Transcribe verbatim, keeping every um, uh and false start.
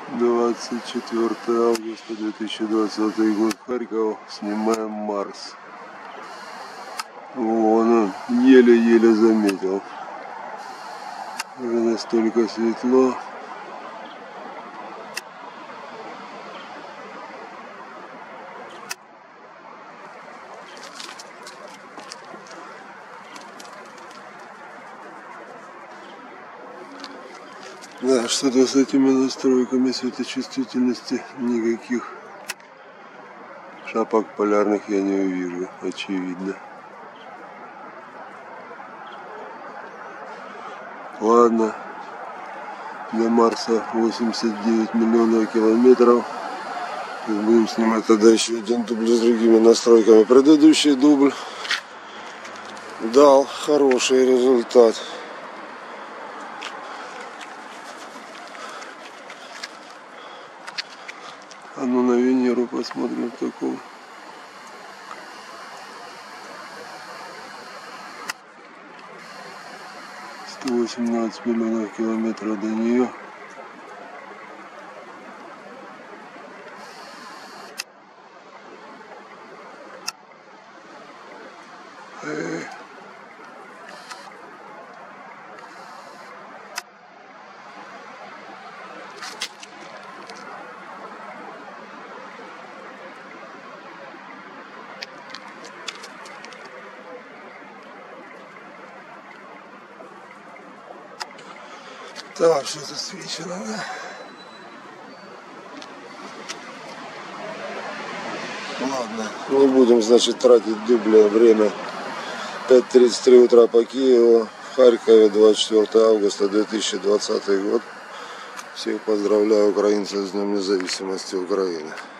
двадцать четвёртое августа две тысячи двадцатый год, Харьков. Снимаем Марс. Вон он, еле-еле заметил. Уже настолько светло. Да, что-то с этими настройками светочувствительности никаких шапок полярных я не увижу, очевидно. Ладно, до Марса восемьдесят девять миллионов километров. Будем снимать тогда еще один дубль с другими настройками. Предыдущий дубль дал хороший результат. А ну на Венеру посмотрим такого. сто восемнадцать миллионов километров до нее. Эх. Так, что засвечено, да? Ладно, не будем, значит, тратить дубля время. пять тридцать три утра по Киеву, в Харькове, двадцать четвёртое августа две тысячи двадцатый год. Всех поздравляю, украинцев, с Днем независимости Украины.